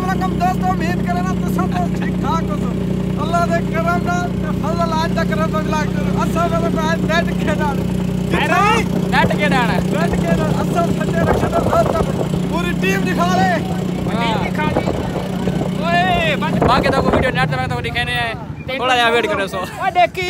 वालेकुम दोस्तों, उम्मीद करें ना तुम सब ठीक ठाक हो। अल्लाह दे करम नाल फजल आज तक करम बगला करो। असा वाला मैच नेट खेलना नेट खेलना असा सच्चे रखना दोस्तों, पूरी टीम दिखा ले ओए बाकी तो वीडियो नेट तक तो दिखाने है, थोड़ा या वेट करो सो ओ देखी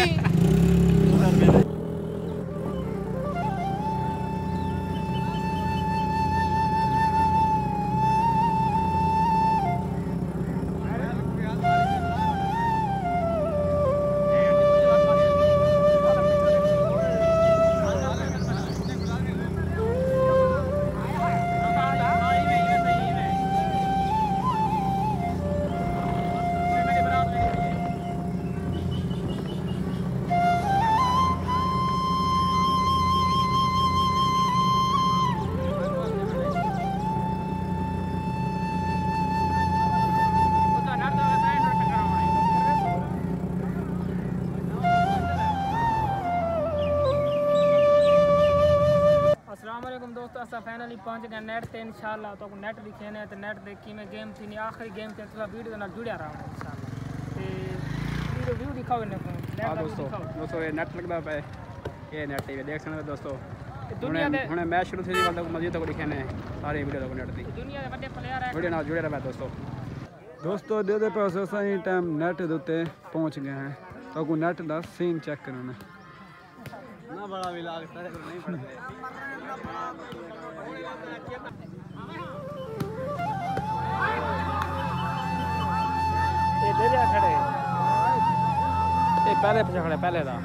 दोस्तों असा फाइनली पहुंच गए नेट ते इंशाल्लाह तो नेट दिखेने तो नेट देखी में गेम थी आखिरी गेम ते थोड़ा वीडियो ना जुड़िया रहा इंशाल्लाह ते वीडियो व्यू दिखाओ ने हां दोस्तों ये नेट लगदा पे ये नेट टीवी देख सकते हो दोस्तों। दुनिया दे हुने मैच शुरू थी वाला मजीद तक दिखेने सारे वीडियो तक नेट दी दुनिया दे बड़े प्लेयर है वीडियो ना जुड़े रहा दोस्तों दे दे पास सही टाइम नेट दे उत्ते पहुंच गए हैं तो को नेट दा सीन चेक करना ना बड़ा भी लागता है नहीं पड़ते ये दे जा खड़े ये पहले पछाड़े पहले दा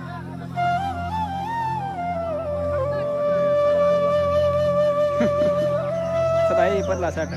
सदाई पतला सेट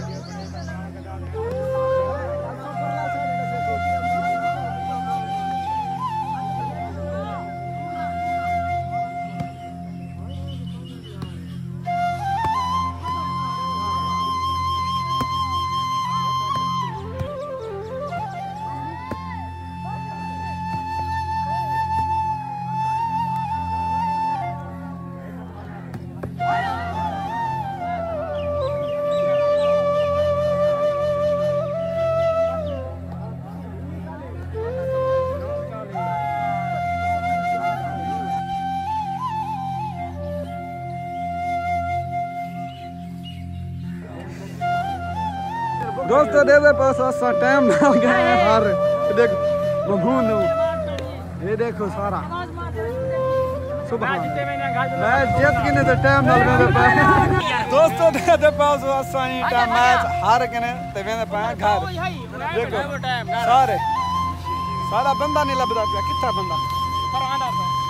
दोस्तों दे पास असा टाइम ना गए हर देख बबून ये देखो सारा सुबह मैच जीत के ने तो टाइम ना गए दोस्तों दे पास असा ही टाइम मैच हार के ने ते वेंदे पा घर देखो सारे सारा बंदा नहीं लभदा पिया किथा बंदा